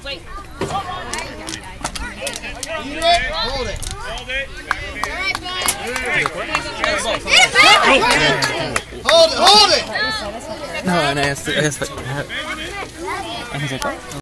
Wait. Eat it. Hold it. Hold it. All right, bud. Hold it. Hold it. No, and I asked